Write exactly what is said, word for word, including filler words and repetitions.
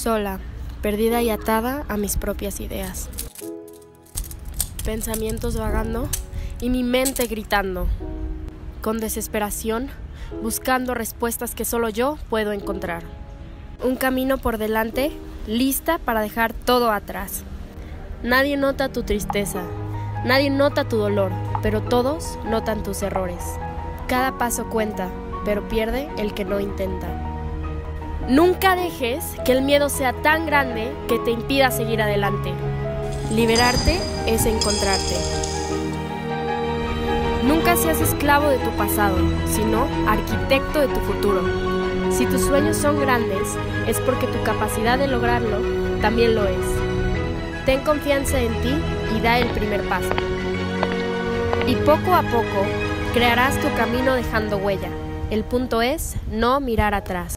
sola, perdida y atada a mis propias ideas. Pensamientos vagando y mi mente gritando, con desesperación, buscando respuestas que solo yo puedo encontrar. Un camino por delante, lista para dejar todo atrás. Nadie nota tu tristeza, nadie nota tu dolor, pero todos notan tus errores. Cada paso cuenta, pero pierde el que no intenta. Nunca dejes que el miedo sea tan grande que te impida seguir adelante. Liberarte es encontrarte. Nunca seas esclavo de tu pasado, sino arquitecto de tu futuro. Si tus sueños son grandes, es porque tu capacidad de lograrlo también lo es. Ten confianza en ti y da el primer paso. Y poco a poco crearás tu camino dejando huella. El punto es no mirar atrás.